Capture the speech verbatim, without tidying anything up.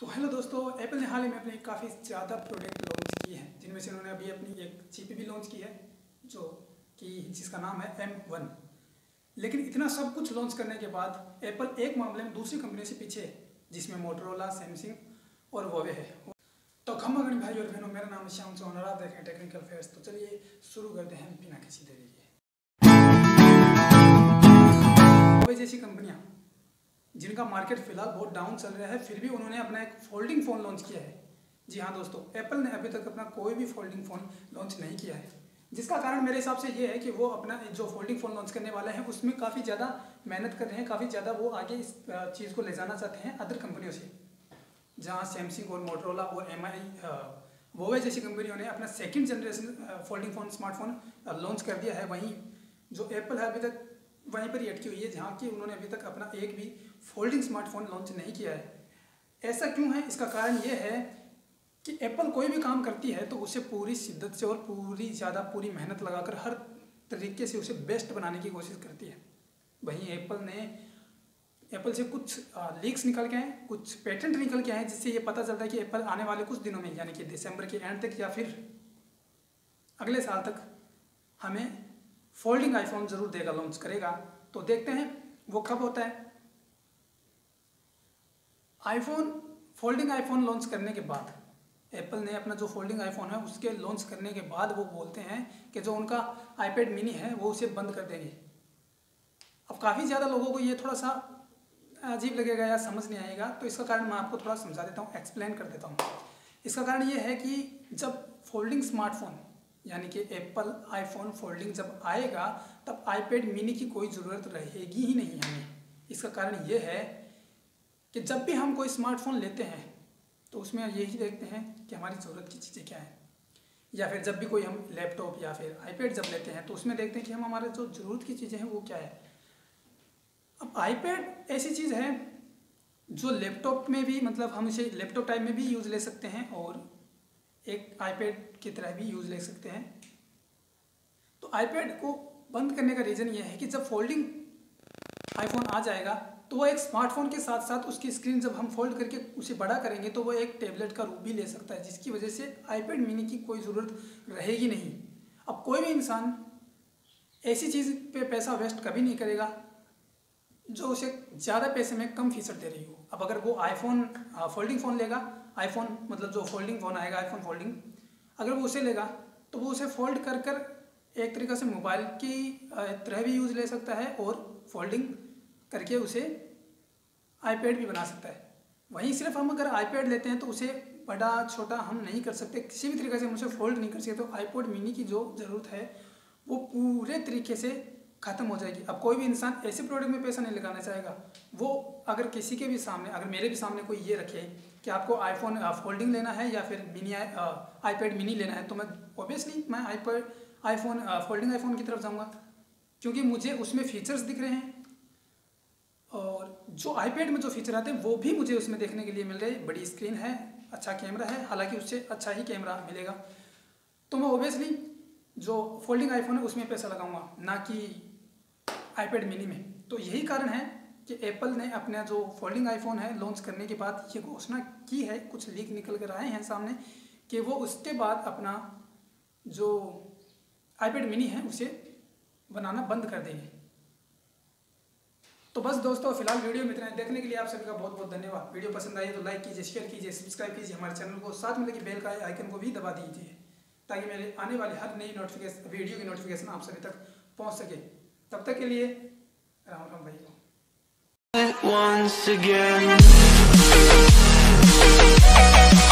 तो हेलो दोस्तों, एप्पल ने हाल ही में अपनी काफ़ी ज़्यादा प्रोडक्ट लॉन्च किए हैं, जिनमें से उन्होंने अभी अपनी एक चिप भी लॉन्च की है जो कि जिसका नाम है एम वन। लेकिन इतना सब कुछ लॉन्च करने के बाद एप्पल एक मामले में दूसरी कंपनी से पीछे है, जिसमें मोटोरोला, सैमसंग और वोवे है। तो खम्मा भाई और बहनों, मेरा नाम है श्याम चौहान और आप देखें टेक्निकल फेयर्स। तो चलिए शुरू करते हैं बिना किसी देरी के। वोवे जैसी कंपनियाँ जिनका मार्केट फिलहाल बहुत डाउन चल रहा है, फिर भी उन्होंने अपना एक फोल्डिंग फ़ोन लॉन्च किया है। जी हाँ दोस्तों, एप्पल ने अभी तक अपना कोई भी फोल्डिंग फ़ोन लॉन्च नहीं किया है, जिसका कारण मेरे हिसाब से ये है कि वो अपना जो फोल्डिंग फ़ोन लॉन्च करने वाले हैं उसमें काफ़ी ज़्यादा मेहनत कर रहे हैं, काफ़ी ज़्यादा वो आगे इस चीज़ को ले जाना चाहते हैं अदर कंपनियों से। जहाँ सैमसंग और मोटोरोला और एम आई वोवे जैसी कंपनियों ने अपना second generation folding phone smartphone launch कर दिया है, वहीं जो एप्पल है अभी तक वहीं पर ही अटकी हुई है, जहाँ कि उन्होंने अभी तक अपना एक भी फोल्डिंग स्मार्टफोन लॉन्च नहीं किया है। ऐसा क्यों है? इसका कारण ये है कि एप्पल कोई भी काम करती है तो उसे पूरी शिद्दत से और पूरी ज़्यादा पूरी मेहनत लगाकर हर तरीके से उसे बेस्ट बनाने की कोशिश करती है। वहीं एप्पल ने एप्पल से कुछ लीक्स निकल के हैं, कुछ पेटेंट निकल के हैं, जिससे ये पता चलता है कि एप्पल आने वाले कुछ दिनों में यानी कि दिसंबर के एंड तक या फिर अगले साल तक हमें फोल्डिंग आईफोन ज़रूर देगा, लॉन्च करेगा। तो देखते हैं वो कब होता है। आईफोन फोल्डिंग आईफोन लॉन्च करने के बाद एप्पल ने अपना जो फोल्डिंग आईफोन है उसके लॉन्च करने के बाद वो बोलते हैं कि जो उनका आईपैड मिनी है वो उसे बंद कर देंगे। अब काफ़ी ज़्यादा लोगों को ये थोड़ा सा अजीब लगेगा या समझ नहीं आएगा, तो इसका कारण मैं आपको थोड़ा समझा देता हूँ, एक्सप्लेन कर देता हूँ। इसका कारण ये है कि जब फोल्डिंग स्मार्टफोन यानी कि एप्पल आईफोन फोल्डिंग जब आएगा तब आईपैड मिनी की कोई ज़रूरत रहेगी ही नहीं हमें। इसका कारण ये है कि जब भी हम कोई स्मार्टफोन लेते हैं तो उसमें यही देखते हैं कि हमारी ज़रूरत की चीज़ें क्या हैं, या फिर जब भी कोई हम लैपटॉप या फिर आईपैड जब लेते हैं तो उसमें देखते हैं कि हम हमारे जो ज़रूरत की चीज़ें हैं वो क्या है। अब आईपैड ऐसी चीज़ है जो लैपटॉप में भी, मतलब हम इसे लैपटॉप टाइप में भी यूज़ ले सकते हैं और एक आईपैड की तरह भी यूज़ ले सकते हैं। तो आईपैड को बंद करने का रीज़न ये है कि जब फोल्डिंग आईफोन आ जाएगा तो वो एक स्मार्टफोन के साथ साथ उसकी स्क्रीन जब हम फोल्ड करके उसे बड़ा करेंगे तो वो एक टैबलेट का रूप भी ले सकता है, जिसकी वजह से आईपैड मिनी की कोई ज़रूरत रहेगी नहीं। अब कोई भी इंसान ऐसी चीज़ पे पैसा वेस्ट कभी नहीं करेगा जो उसे ज़्यादा पैसे में कम फीचर दे रही हो। अब अगर वो आईफोन फोल्डिंग फ़ोन लेगा, आईफोन मतलब जो फोल्डिंग फ़ोन आएगा आईफोन फोल्डिंग, अगर वो उसे लेगा तो वो उसे फोल्ड कर कर एक तरीक़े से मोबाइल की तरह भी यूज़ ले सकता है और फोल्डिंग करके उसे आईपैड भी बना सकता है। वहीं सिर्फ हम अगर आईपैड लेते हैं तो उसे बड़ा छोटा हम नहीं कर सकते, किसी भी तरीके से हम उसे फोल्ड नहीं कर सकते। तो आईपैड मिनी की जो ज़रूरत है वो पूरे तरीके से ख़त्म हो जाएगी। अब कोई भी इंसान ऐसे प्रोडक्ट में पैसा नहीं लगाना चाहेगा। वो अगर किसी के भी सामने, अगर मेरे भी सामने कोई ये रखे कि आपको आईफोन फोल्डिंग लेना है या फिर मिनी आईपैड मिनी लेना है, तो मैं ऑब्वियसली मैं आईपैड आईफोन फोल्डिंग आईफोन की तरफ जाऊँगा, क्योंकि मुझे उसमें फीचर्स दिख रहे हैं और जो आईपैड में जो फीचर आते हैं वो भी मुझे उसमें देखने के लिए मिल रहे हैं। बड़ी स्क्रीन है, अच्छा कैमरा है, हालांकि उससे अच्छा ही कैमरा मिलेगा। तो मैं ओबियसली जो फोल्डिंग आईफोन है उसमें पैसा लगाऊंगा, ना कि आईपैड मिनी में। तो यही कारण है कि एप्पल ने अपना जो फोल्डिंग आईफोन है लॉन्च करने के बाद ये घोषणा की है, कुछ लीक निकल कर आए हैं सामने, कि वो उसके बाद अपना जो आईपैड मिनी है उसे बनाना बंद कर देंगे। तो बस दोस्तों, फिलहाल वीडियो में इतना है। देखने के लिए आप सभी का बहुत बहुत धन्यवाद। वीडियो पसंद आई तो लाइक कीजिए, शेयर कीजिए, सब्सक्राइब कीजिए हमारे चैनल को, साथ में लगी बेल का आइकन को भी दबा दीजिए ताकि मेरे आने वाली हर नई नोटिफिकेशन वीडियो की नोटिफिकेशन आप सभी तक पहुंच सके। तब तक के लिए राम राम भाई।